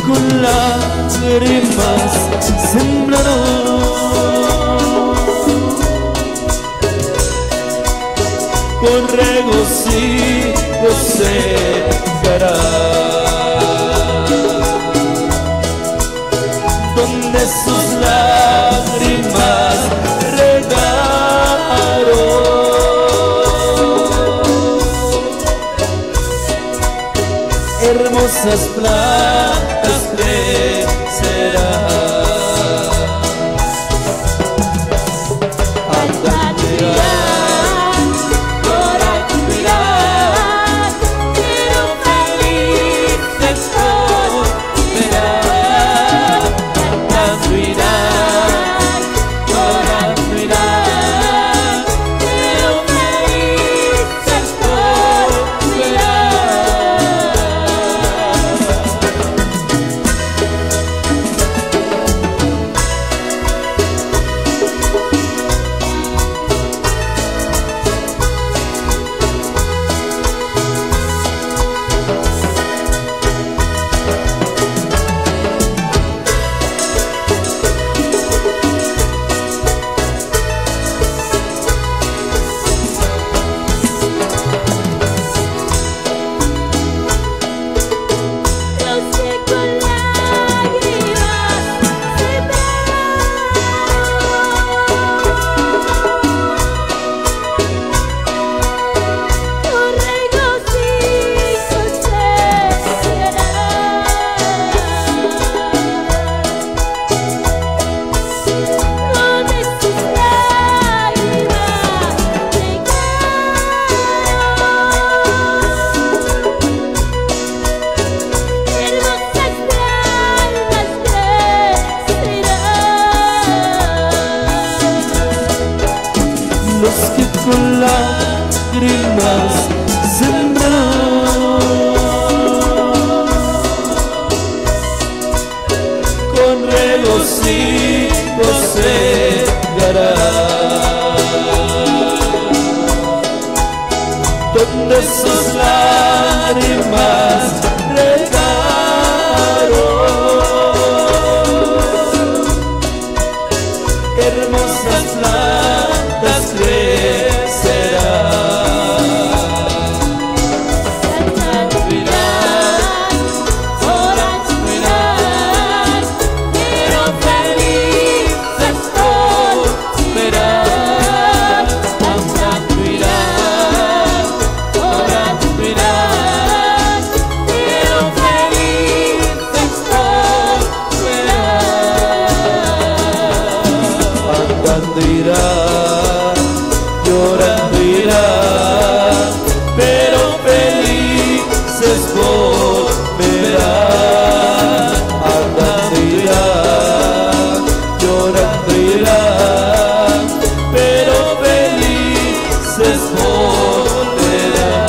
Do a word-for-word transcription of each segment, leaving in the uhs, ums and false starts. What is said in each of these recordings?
con lágrimas sembraron, con regocijo segará, donde sus lágrimas regaron. Hermosas plantas crecerán. Andad, mirad, llorad, mirad, pero felices comerán. Andad, mirad, llorad, mirad, pero felices comerán. Los que con lágrimas sembraron, con regocijo segarán, donde sus lágrimas regaron. Hermosas plantas crecerán. Andad, mirad, llorad, mirad, pero felices comerán. Andad, mirad, llorad, mirad, pero felices comerán. Andad, mirad, llorando irán, pero felices volverán. Andando irán, llorando irán, pero felices volverán.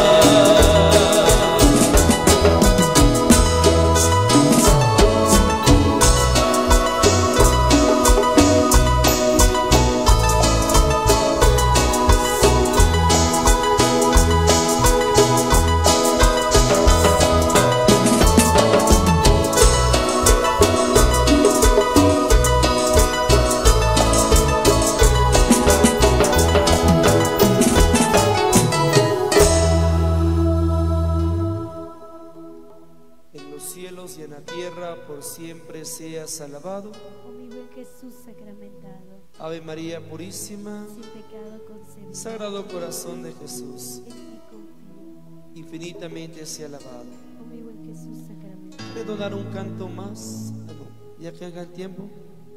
Y en la tierra por siempre seas alabado. Oh mi buen Jesús sacramentado, Ave María Purísima, sin pecado concebido, Sagrado Corazón de Jesús, en ti confío. infinitamente sea alabado. Oh mi buen Jesús sacramentado, ¿Puedo dar un canto más? Ah, no, ya que haga el tiempo.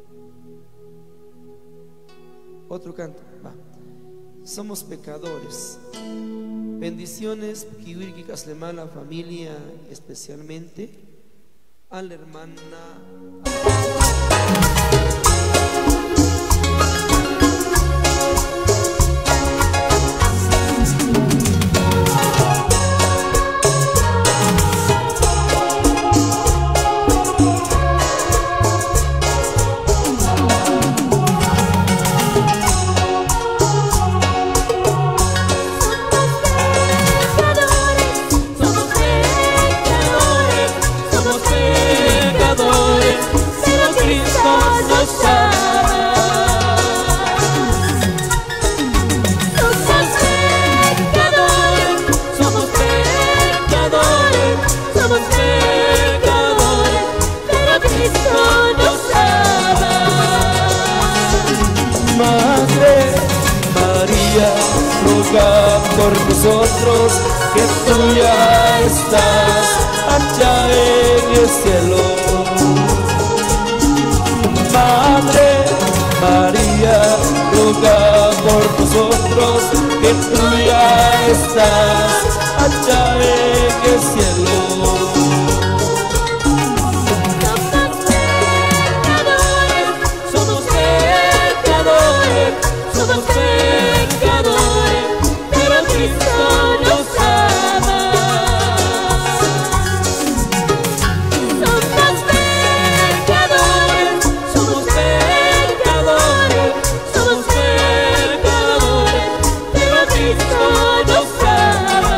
Otro canto, va. Somos pecadores. Bendiciones, Kiwirki Caslemana, familia, especialmente a la hermana. Somos pecadores, somos pecadores, somos pecadores. Madre María, ruega por nosotros, que tú ya estás allá en el cielo. Madre María, ruega por nosotros, que tú ya estás allá en el cielo. Somos pecadores, somos pecadores, pero Cristo nos ama. Somos pecadores, somos pecadores, somos pecadores, pero Cristo nos ama.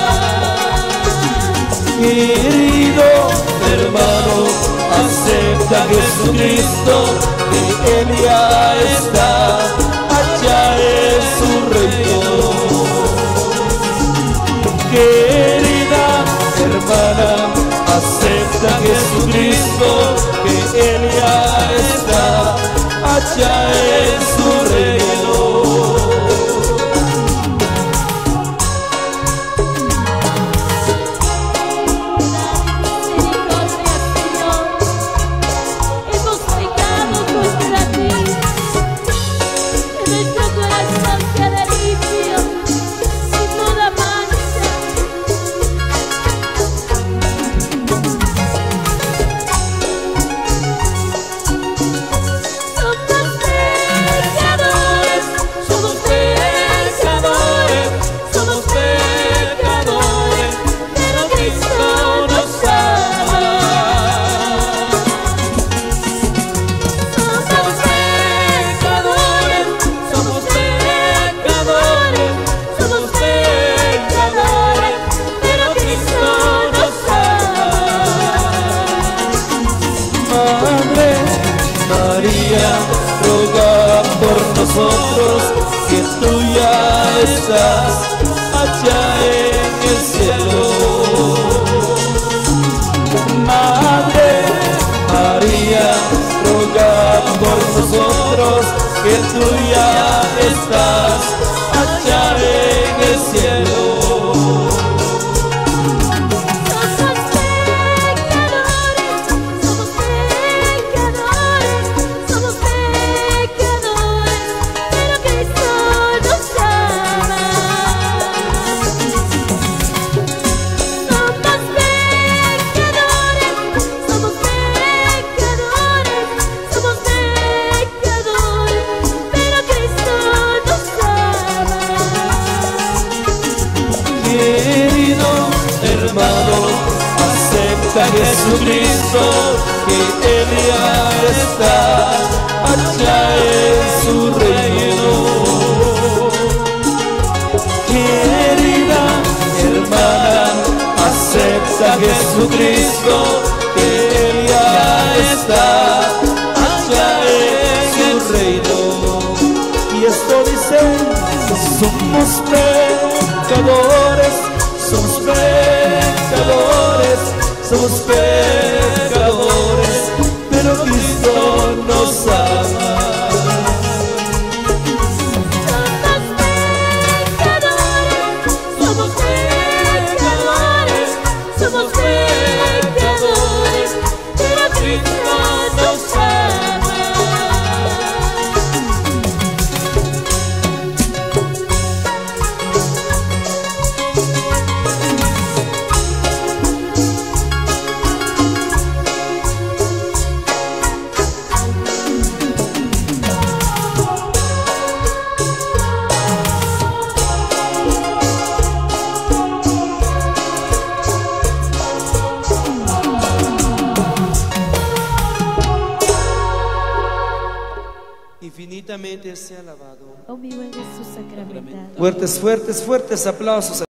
Querido hermano, acepta a Jesucristo, que Él ya está allá en su reino. Querida hermana, acepta a Jesucristo, que Él ya está allá en su reino. Hemos pecado contra ti, que nuestro corazón quede limpio, sin toda mancha. Somos pecadores, somos pecadores, somos pecadores, pero Cristo nos ama. Somos pecadores, somos pecadores, somos pecadores, pero Cristo nos ama. Madre María, ruega por nosotros, que tú ya estás allá en el cielo. Madre María, ruega por nosotros, que tú ya estás allá en el cielo. Somos pecadores, somos pecadores, somos pecadores, pero Cristo nos ama. Somos pecadores, somos pecadores, somos pecadores, pero Cristo nos ama. Querido hermano, acepta a Jesucristo, que Él ya está allá en su reino. Querida hermana, acepta a Jesucristo, que Él ya está allá en su reino. Y esto dice: somos pecadores, somos pecadores, somos pecadores, pero Cristo nos ama. Somos pecadores, somos pecadores, pero Cristo nos ama. Infinitamente sea alabado. Oh mi buen Jesús sacramentado. Fuertes, fuertes, fuertes aplausos.